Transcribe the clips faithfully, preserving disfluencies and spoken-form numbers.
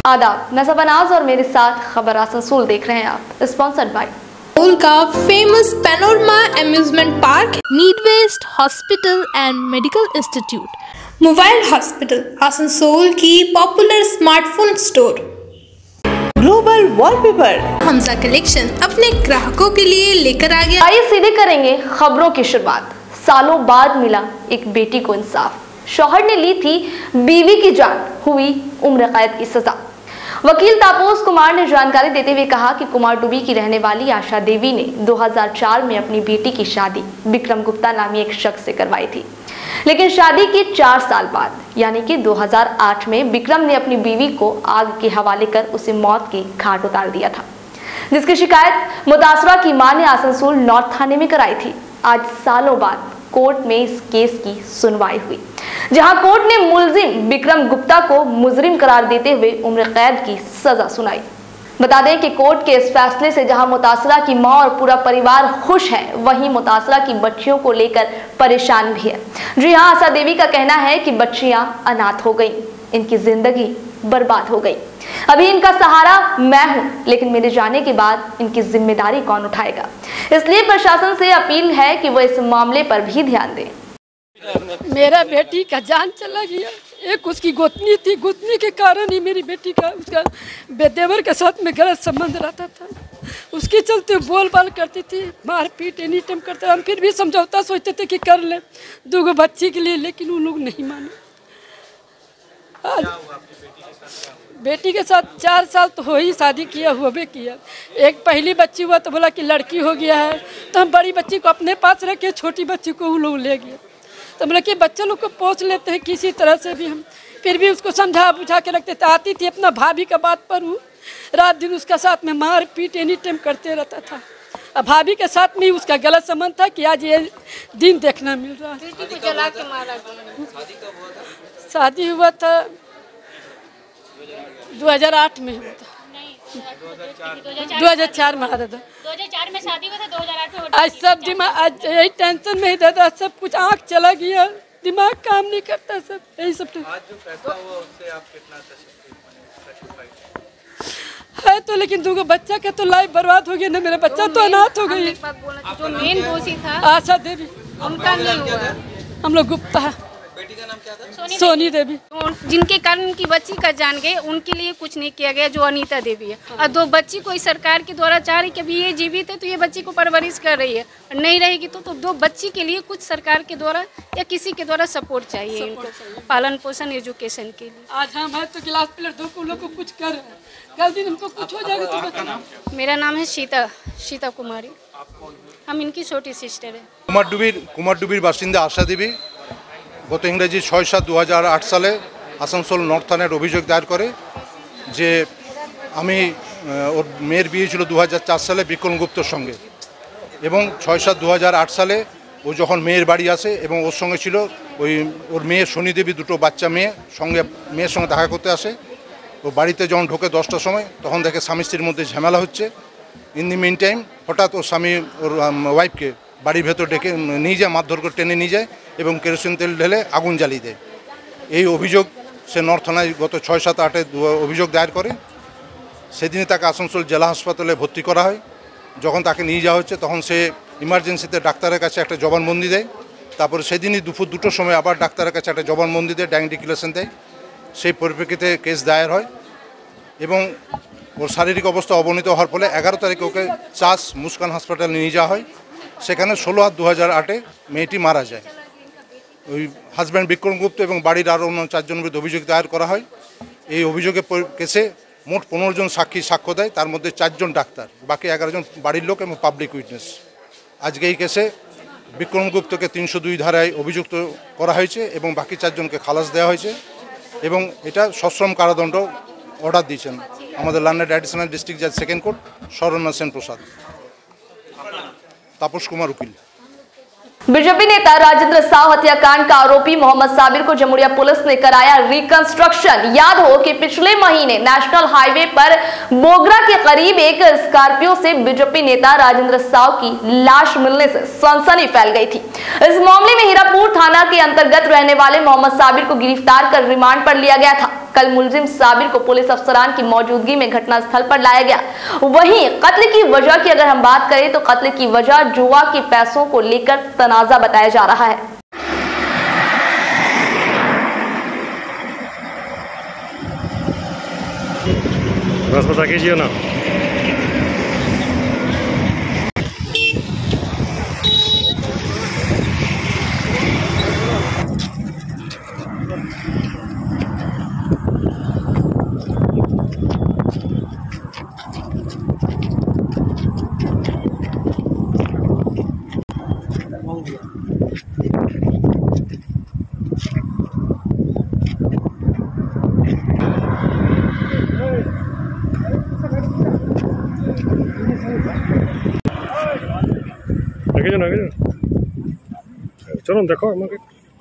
आदाब, मैं सबनाज और मेरे साथ खबर आसनसोल देख रहे हैं आप। स्पॉन्सर्ड बाय आसनसोल का famous panorama amusement park, need based hospital and medical institute, mobile hospital, Asansol की popular smartphone store, global wallpaper, Hamza collection अपने ग्राहकों के लिए लेकर आ गया। आइए सीधे करेंगे खबरों की शुरुआत। सालों बाद मिला एक बेटी को इंसाफ। शौहर ने ली थी बीवी की जान, हुई उम्र कैद की सजा। वकील तापस कुमार ने जानकारी देते हुए कहा कि कुमारडुबी की रहने वाली आशा देवी ने दो हज़ार चार में अपनी बेटी की शादी विक्रम गुप्ता नामी एक शख्स से करवाई थी, लेकिन शादी के चार साल बाद यानी कि दो हज़ार आठ में विक्रम ने अपनी बीवी को आग के हवाले कर उसे मौत के घाट उतार दिया था, जिसकी शिकायत मुतासरा की मां ने आसनसोल नॉर्थ थाने में कराई थी। आज सालों बाद कोर्ट में इस केस की सुनवाई हुई, जहां कोर्ट ने मुलजिम विक्रम गुप्ता को मुजरिम करार देते हुए उम्र कैद की सजा सुनाई। बता दें कि कोर्ट के इस फैसले से जहां मुतासरा की मां और पूरा परिवार खुश है, वहीं मुतासरा की बच्चियों को लेकर परेशान भी है। जी हां, आशा देवी का कहना है कि बच्चियां अनाथ हो गई, इनकी जिंदगी बर्बाद हो गई। अभी इनका सहारा मैं हूं, लेकिन मेरे जाने के बाद इनकी जिम्मेदारी कौन उठाएगा? इसलिए प्रशासन से अपील है कि वो इस मामले पर भी ध्यान दें। मेरा बेटी का जान चला गया। एक उसकी गोतनी थी, गोतनी के कारण ही मेरी बेटी का उसका बेदेवर के साथ में गलत संबंध रहता था। उसके चलते बोल बाल करती थी, मार पीट एनी टाइम करते। हम फिर भी समझौता सोचते थे कि कर ले दो बच्ची के लिए, लेकिन वो लोग नहीं माने। बेटी के साथ चार साल तो हो ही शादी किया हुआ भी किया। एक पहली बच्ची हुआ तो बोला कि लड़की हो गया है, तो हम बड़ी बच्ची को अपने पास रखे, छोटी बच्ची को वो लोग ले गए। तो बोला कि बच्चे लोग को पोस लेते हैं किसी तरह से भी। हम फिर भी उसको समझा बुझा के रखते थे। आती थी अपना भाभी का बात पर, हूँ रात दिन उसका साथ में मार पीट एनी टाइम करते रहता था। अब भाभी के साथ में उसका गलत संबंध था कि आज ये दिन देखना मिल रहा है। बेटी को जला के मारा गया। शादी हुआ था दो हज़ार आठ में हुआ था। दो हज़ार चार में आता था। दो हज़ार चार में शादी हुआ था, दो हज़ार आठ में। आज सब दिमाग, आज यही टेंशन में ही था, सब कुछ आँख चला गया, दिमाग काम नहीं करता, सब यही सब। आज जो फैसला हुआ उससे आप कितना है तो, लेकिन दो बच्चा का तो लाइफ बर्बाद हो गया ना। मेरा बच्चा तो अनाथ हो गई। जो मेन दोषी था आशा देवी, उनका नहीं हुआ। हम लोग गुप्ता। बेटी का नाम क्या था? सोनी, सोनी देवी। जिनके कारण उनकी बच्ची का जान गए, उनके लिए कुछ नहीं किया गया, जो अनीता देवी है। और दो बच्ची को इस सरकार के द्वारा चाह रही कि अभी ये जीवित है तो ये बच्ची को परवरिश कर रही है, और नहीं रहेगी तो, तो दो बच्ची के लिए कुछ सरकार के द्वारा या किसी के द्वारा सपोर्ट चाहिए, इनको पालन पोषण एजुकेशन के लिए। आज हम है तो क्लास प्लेयर दो को लोग को कुछ कर रहे हैं, कल दिन हमको कुछ हो जाएगा तो बता। मेरा नाम है सीता सीता कुमारी, हम इनकी छोटी सिस्टर है। कुमारडुबिर कुमारडुबिर बासिंदा आशा देवी गत इंग्रेजी छय सात दो हज़ार आठ साले आसानसोल नर्थ थानार अभियोग दायर करे जे आमी ओर मेयर बिये छिलो दो हज़ार चार साले विक्रम गुप्तर संगे, एवं छय सात दो हज़ार आठ साले ओ जखन मेयर बाड़ी आसे एवं ओर संगे छिलो ओई ओर मेये सोनी देवी, दुटो बाच्चा मेये संगे मेयेर संगे देखा करते आसे। ओ बाड़ीते जखन ढोके दसटार समय तखन देखे स्वामी स्त्रीर मध्य झमेला होच्छे। इन दि मिन टाइम हठात् ओर स्वामी ओर वाइफके बाड़ीर भेतर डेके निये जाए, मारधर करे टेने निये जाए এবং কেরোসিন তেল ঢেলে আগুন জ্বালিয়ে দেয়। এই অভিযোগ সে নর্থ থানায় গত ছয় সাত আটে অভিযোগ দায়ের করে। সেদিনই তাকে আসানসোল জেলা হাসপাতালে ভর্তি করা হয়। যখন তাকে নিয়ে যাওয়া হচ্ছে তখন সে ইমার্জেন্সিতে ডাক্তারের কাছে একটা জবানবন্দি দেয়। তারপরে সেদিনই দুপুর দুটোর সময় আবার ডাক্তারের কাছে একটা জবানবন্দি দেয়, ডাইং ডিক্লারেশন দেয়। সেই পরিপ্রেক্ষিতে কেস দায়ের হয় এবং ওর শারীরিক অবস্থা অবনতি হওয়ার ফলে এগারো তারিখে ওকে চাষ মুস্কান হাসপাতালে নিয়ে যাওয়া হয়। সেখানে ষোলো আট দু হাজার আটে মেয়েটি মারা যায়। ওই হাজব্যান্ড বিক্রম গুপ্ত এবং বাড়ির আরও অন্য চারজনের বিরুদ্ধে অভিযোগ দায়ের করা হয়। এই অভিযোগে কেসে মোট পনেরো জন সাক্ষী সাক্ষ্য দেয়, তার মধ্যে চারজন ডাক্তার, বাকি এগারো জন বাড়ির লোক এবং পাবলিক উইটনেস। আজকে এই কেসে বিক্রম গুপ্তকে তিনশো দুই ধারায় অভিযুক্ত করা হয়েছে এবং বাকি চারজনকে খালাস দেওয়া হয়েছে এবং এটা সশ্রম কারাদণ্ড অর্ডার দিয়েছেন আমাদের লার্নার অ্যাডিশনাল ডিস্ট্রিক্ট জাজ second court Saranya Sen Prasad. Tapas Kumar Ukil. BJP नेता राजेंद्र साव हत्याकांड का आरोपी मोहम्मद साबिर को जमुरिया पुलिस ने कराया रिकंस्ट्रक्शन। याद हो कि पिछले महीने नेशनल हाईवे पर बोगरा के करीब एक स्कॉर्पियो से बीजेपी नेता राजेंद्र साव की लाश मिलने से सनसनी फैल गई थी। इस मामले में हीरापुर थाना के अंतर्गत रहने वाले मोहम्मद साबिर को गिरफ्तार कर रिमांड पर लिया गया था। कल मुलजिम साबिर को पुलिस अफसरान की मौजूदगी में घटनास्थल पर लाया गया। वहीं कत्ल की वजह की अगर हम बात करें तो कत्ल की वजह जुआ के पैसों को लेकर तनाजा बताया जा रहा है। बस बता कीजिए ना। चलो देखो আমাকে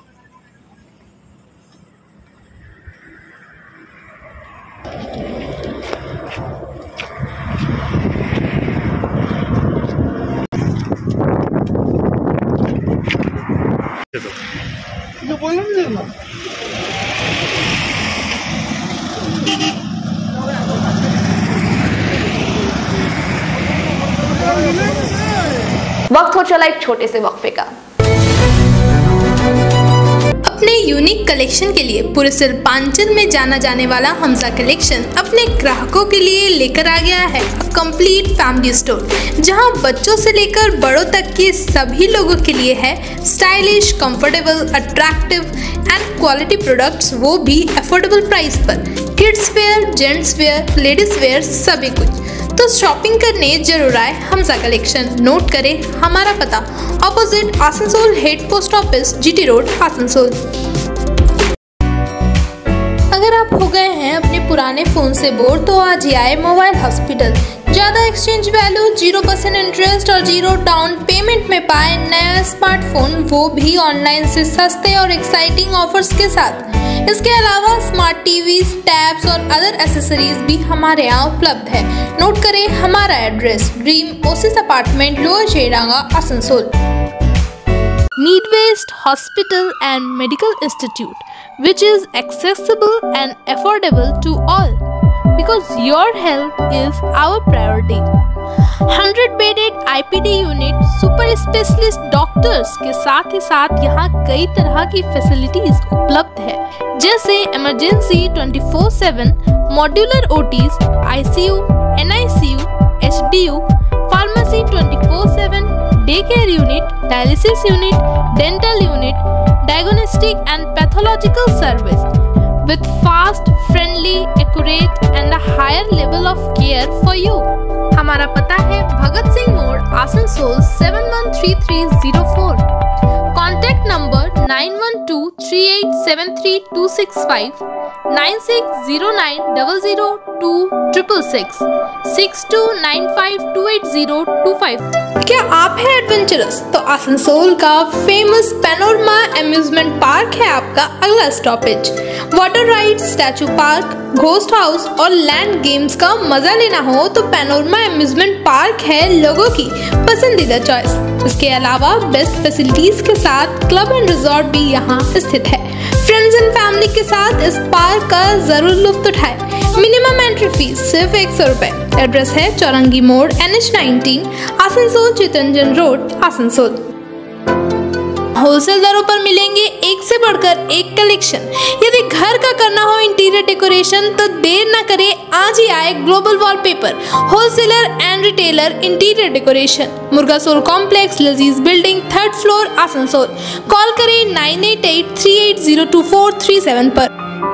वक्त हो चला एक छोटे से वक्फे का। अपने यूनिक कलेक्शन के लिए पूरे सिरपांचल में जाना जाने वाला हमजा कलेक्शन अपने ग्राहकों के लिए लेकर आ गया है कंप्लीट फैमिली स्टोर, जहां बच्चों से लेकर बड़ों तक के सभी लोगों के लिए है stylish, comfortable, attractive and quality products, वो भी अफोर्डेबल प्राइस पर। Kids wear, gents wear, ladies wear, सभी कुछ। तो शॉपिंग करने जरूर आए हमजा कलेक्शन। नोट करें हमारा पता, opposite Asansol head post office, GT road, Asansol. अगर आप हो गए हैं अपने पुराने फोन से बोर, तो आज ही आए मोबाइल हॉस्पिटल। ज़्यादा exchange value, zero percent interest और जीरो डाउन पेमेंट में पाए नया स्मार्टफोन, वो भी ऑनलाइन से सस्ते और एक्साइटिंग ऑफर्स के साथ। इसके अलावा स्मार्ट टीवी, टैब्स और अदर एसेसरीज भी हमारे यहाँ उपलब्ध है। नोट करें हमारा address, dream oasis apartment, lower Sheranga, Asansol. Need-based Hospital and Medical Institute, which is accessible and affordable to all, because your health is our priority. one hundred bedded I P D unit, super specialist doctors के साथ ही साथ यहाँ कई तरह की facilities उपलब्ध है, जैसे emergency twenty four seven, modular O Ts, I C U, N I C U, H D U, pharmacy twenty four seven, day care unit, dialysis unit, dental unit, diagnostic and pathological service with fast, friendly, accurate and a higher level of care for you. हमारा पता है भगत सिंह मोड़, Asansol seven one three three zero four. Contact number nine one two three eight seven three two six five, nine six zero nine double zero two triple six, six two nine five two eight zero two five. क्या आप है adventurous? तो आसनसोल का famous panorama amusement park है आपका अगला stoppage. Water ride, statue park, ghost house और land games का मजा लेना हो तो पैनोरमा अम्यूजमेंट पार्क है लोगों की पसंदीदा चॉइस। इसके अलावा बेस्ट फैसिलिटीज के साथ क्लब एंड रिजॉर्ट भी यहाँ स्थित है। फ्रेंड्स एंड फैमिली के साथ इस पार्क का जरूर लुत्फ उठाए। मिनिमम एंट्री फीस सिर्फ एक सौ रुपए। एड्रेस है चौरंगी मोड़, N H nineteen, Asansol Chittaranjan road, Asansol. Wholesale दरों पर मिलेंगे एक से बढ़कर एक कलेक्शन। यदि घर का करना हो इंटीरियर डेकोरेशन तो देर न करें, आज ही आए global wallpaper, wholesaler and retailer interior decoration, Murgasol complex, Lajeez building, third floor, Asansol. Call करें nine eight eight three eight zero two four three seven पर।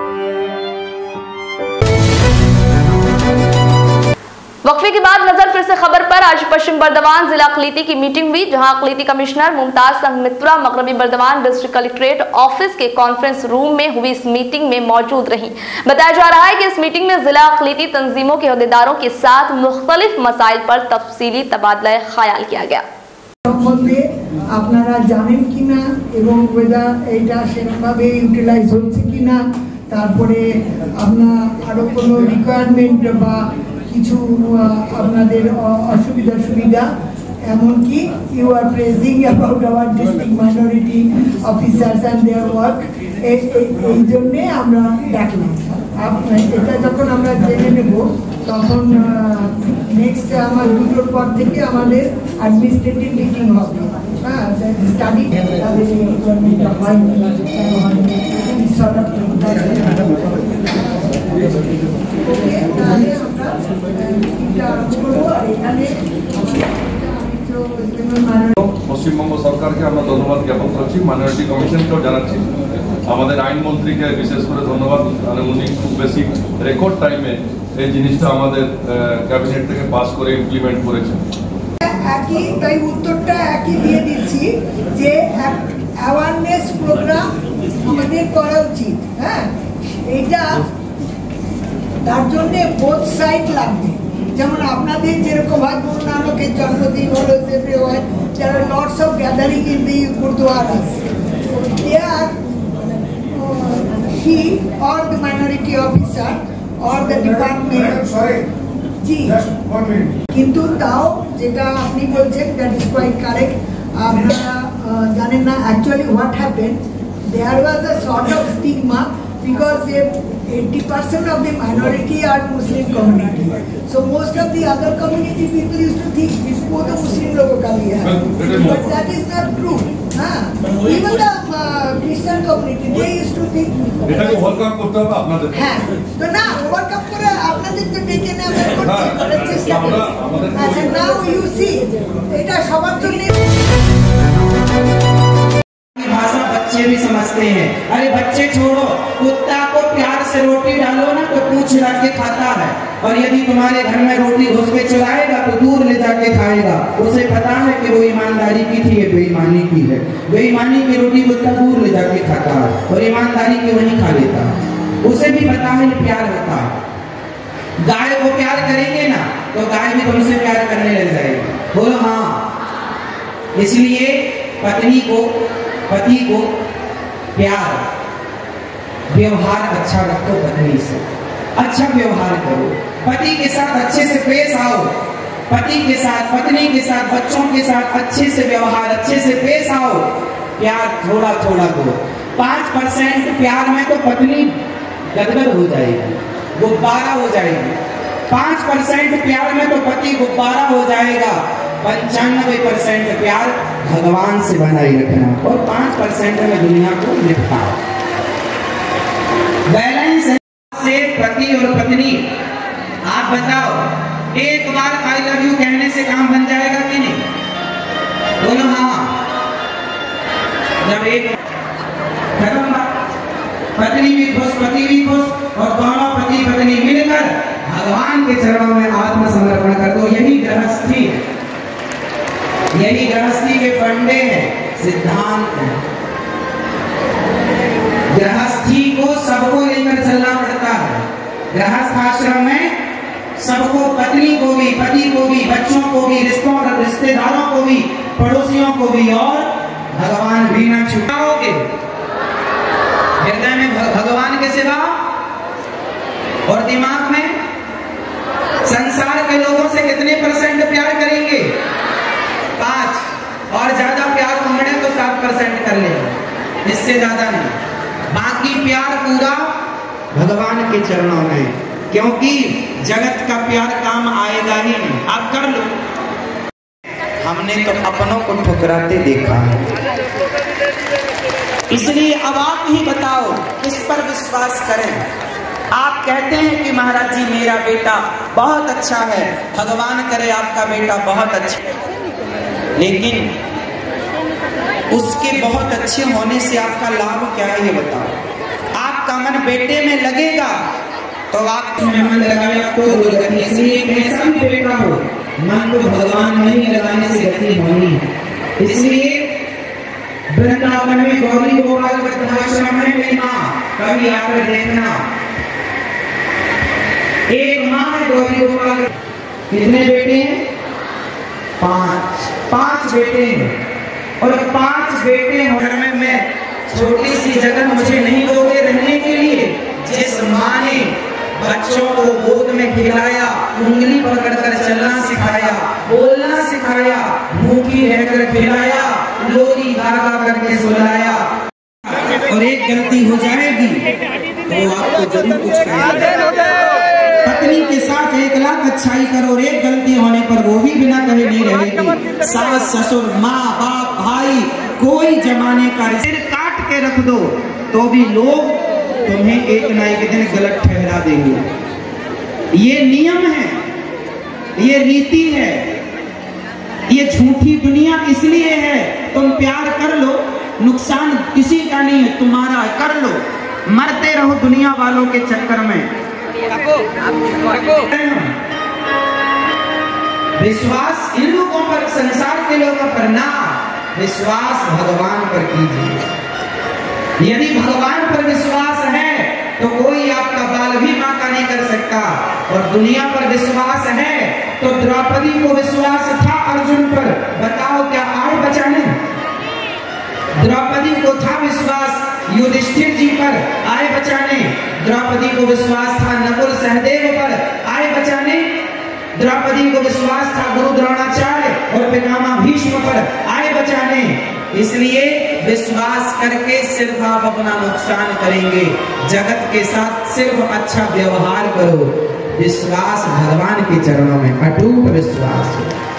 वक्फे के बाद नजर फिर से खबर पर। आज पश्चिम बर्दवान जिला अकलीती की मीटिंग हुई, जहां अकलीती कमिश्नर मुमताज संगमित्रा मगरबी बर्दवान डिस्ट्रिक्ट कलेक्ट्रेट ऑफिस के कॉन्फ्रेंस रूम में हुई इस मीटिंग में मौजूद रही। बताया जा रहा है कि इस मीटिंग में जिला अकलीती तंजीमों के अहदेदारों के साथ मुख्तलिफ मसाइल पर तफसीली तबादला ख्याल किया गया। আপনারা জানেন কিনা এবং এটা সেরকমভাবে ইউটিলাইজ হচ্ছে কিনা, তারপরে আপনার আরো কোনো রিকোয়ারমেন্ট বা কিছু আপনাদের অসুবিধা সুবিধা, এমনকি you are praising about our district minority officers and their work, এই জন্যে আমরা ডাকলাম। এটা যখন আমরা জেনে নেব তখন নেক্সট আমার দুটোর পর থেকে আমাদের অ্যাডমিনিস্ট্রেটিভ মিটিং হবে। হ্যাঁ, স্টাডি তাদের পশ্চিমবঙ্গ সরকারকে আমরা ধন্যবাদ জ্ঞাপন করছি, মাইনরিটি কমিশনকেও জানাচ্ছি, আমাদের আইনমন্ত্রীকে বিশেষ করে ধন্যবাদ, মানে উনি খুব বেশি রেকর্ড টাইমে এই জিনিসটা আমাদের ক্যাবিনেট থেকে পাস করে ইমপ্লিমেন্ট করেছেন। একই তাই উত্তরটা একই দিয়ে দিচ্ছি যে অ্যাওয়ারনেস প্রোগ্রাম আমাদের করা উচিত। হ্যাঁ, এটা তার জন্যে বোথ সাইড লাগবে। যেমন আপনাদের যেরকম হয় গুরু নানকের জন্মদিন হলো ফেব্রুয়ারি, যারা lots of gathering in the gurudwaras, there he or the minority officer or the department, জি কিন্তু তাও যেটা আপনি বলছেন দ্যাট ইজ কোয়াইট কারেক্ট। আপনারা জানেন না actually what happen, there was a sort of stigma because eighty percent of the minority are Muslim community, so most of the other community people used to think वो तो मुस्लिम लोगों का भी है, but that is not true. हाँ, even the uh, Christian community they used to think এটা কি overcome করতে হবে আপনাদের। হ্যাঁ, তো না ওভারকাম করে আপনাদের তো ডেকে নেওয়া করছে করার চেষ্টা করছে। আচ্ছা, নাও ইউ সি এটা সবার জন্য भाषा बच्चे भी समझते हैं। अरे बच्चे छोड़ो, कुत्ता को प्यार से रोटी डालो ना तो पूंछ रख के खाता है, और यदि तुम्हारे घर में रोटी घुस के चलाएगा तो दूर ले जाके खाएगा। उसे पता है कि वो ईमानदारी की थी, ये बेईमानी की है। बेईमानी की रोटी कुत्ता दूर ले जाके खाता है और ईमानदारी की वहीं खा लेता है। उसे भी पता है प्यार होता है। गाय को प्यार करेंगे ना तो गाय भी तुमसे प्यार करने लग जाएगी। बोलो हाँ। इसलिए पत्नी को पति को प्यार व्यवहार अच्छा रखो, पत्नी से अच्छा व्यवहार करो, पति के साथ अच्छे से पेश आओ, पति के साथ पत्नी के साथ बच्चों के साथ अच्छे से व्यवहार अच्छे से पेश आओ। प्यार थोड़ा थोड़ा दो। पांच परसेंट प्यार में तो पत्नी गदगद हो जाएगी, गुब्बारा हो जाएगी। पांच परसेंट प्यार में तो पति गुब्बारा हो जाएगा। पंचानवे परसेंट प्यार भगवान से बनाए रखना और पांच परसेंट में दुनिया को निपटाओ। बैलेंस से पति और पत्नी, आप बताओ एक बार आई लव यू कहने से काम बन जाएगा कि नहीं? बोलो हाँ। जब एक खत्म बात, पत्नी भी खुश पति भी खुश और दोनों पति पत्नी मिलकर भगवान के चरणों में आत्मसमर्पण कर दो। यही गृहस्थी है, यही गृहस्थी के फंडे हैं, सिद्धांत हैं। गृहस्थी को सबको लेकर चलना पड़ता है। गृहस्थ आश्रम में सबको, पत्नी को भी, पति को भी, बच्चों को भी, रिश्तों रिश्तेदारों को भी, पड़ोसियों को भी, और भगवान भी न छुपाओगे। हृदय में भगवान के सिवा और दिमाग में संसार के लोगों से कितने परसेंट प्यार करेंगे? पांच, और ज्यादा प्यार उमड़े तो सात परसेंट कर ले, इससे ज्यादा नहीं। बाकी प्यार पूरा भगवान के चरणों में, क्योंकि जगत का प्यार काम आएगा ही नहीं। आप कर लो। हमने तो अपनों को ठुकराते देखा है, इसलिए अब आप ही बताओ किस पर विश्वास करें। आप कहते हैं कि महाराज जी मेरा बेटा बहुत अच्छा है, भगवान करे आपका बेटा बहुत अच्छा, लेकिन उसके बहुत अच्छे होने से आपका लाभ क्या है ये बताओ। आपका मन बेटे में लगेगा तो आप मन लगाया तो दुर्गति। इसलिए कैसा भी बेटा हो, मन को भगवान नहीं लगाने से गति होनी है। इसलिए वृंदावन में गौरी गोपाल वृद्धाश्रम में मेरी माँ कभी आकर देखना। एक माँ है गौरी गोपाल, कितने बेटे हैं? पांच पांच बेटे हैं, और पांच बेटे घर में मैं छोटी सी जगह मुझे नहीं दोगे रहने के लिए। जिस माँ ने बच्चों को गोद में खिलाया, उंगली पकड़कर चलना सिखाया, बोलना सिखाया, भूखी रहकर खिलाया, लोरी गा गा करके सुलाया, और एक गलती हो जाएगी तो वो आपको जरूर कुछ कहेगा। पत्नी के साथ एक लाख अच्छाई करो और एक गलती होने पर वो भी बिना कहे नहीं रहेगी। सास ससुर माँ बाप भाई कोई जमाने का सिर काट के रख दो तो भी लोग तुम्हें एक ना एक दिन गलत ठहरा देंगे। ये नियम है, ये रीति है, ये झूठी दुनिया इसलिए है। तुम प्यार कर लो, नुकसान किसी का नहीं है, तुम्हारा कर लो, मरते रहो दुनिया वालों के चक्कर में। विश्वास इन लोगों पर, संसार के लोगों पर ना, विश्वास भगवान पर कीजिए। यदि भगवान पर विश्वास है तो कोई आपका बाल भी बांका नहीं कर सकता। और दुनिया पर विश्वास है तो द्रौपदी को विश्वास था अर्जुन पर, बताओ क्या आए बचाने? द्रौपदी को था विश्वास युधिष्ठिर जी पर, आए बचाने। द्रौपदी को विश्वास था नकुल सहदेव पर, आए बचाने। द्रौपदी को विश्वास था गुरु द्रोणाचार्य और पितामह भीष्म पर, आए बचाने। इसलिए विश्वास करके सिर्फ आप अपना नुकसान करेंगे। जगत के साथ सिर्फ अच्छा व्यवहार करो। विश्वास भगवान के चरणों में, अटूट विश्वास।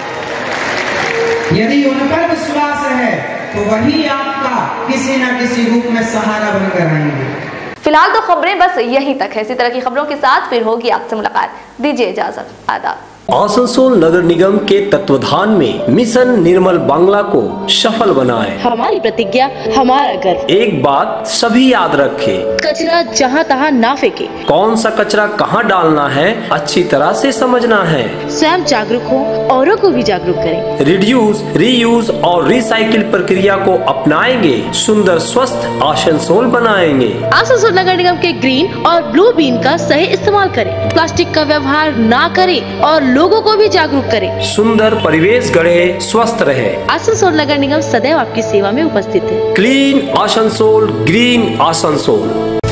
यदि उन पर विश्वास है तो वही आपका किसी न किसी रूप में सहारा बनकर आएंगे। फिलहाल तो खबरें बस यहीं तक है। इसी तरह की खबरों के साथ फिर होगी आपसे मुलाकात। दीजिए इजाजत, आदाब। आसनसोल नगर निगम के तत्वाधान में मिशन निर्मल बांग्ला को सफल बनाएं। हमारी प्रतिज्ञा, हमारा गर्व। एक बात सभी याद रखें, कचरा जहाँ तहाँ ना फेंके। कौन सा कचरा कहाँ डालना है अच्छी तरह से समझना है। स्वयं जागरूक हो, औरों को भी जागरूक करें। रिड्यूस, रीयूज और रिसाइकिल प्रक्रिया को अपनाएंगे, सुंदर स्वस्थ आसनसोल बनाएंगे। आसनसोल नगर निगम के ग्रीन और ब्लू बीन का सही इस्तेमाल करें। प्लास्टिक का व्यवहार ना करें और लोगों को भी जागरूक करें। सुंदर परिवेश गढ़े, स्वस्थ रहे। आसनसोल नगर निगम सदैव आपकी सेवा में उपस्थित है। Clean Asansol, green Asansol.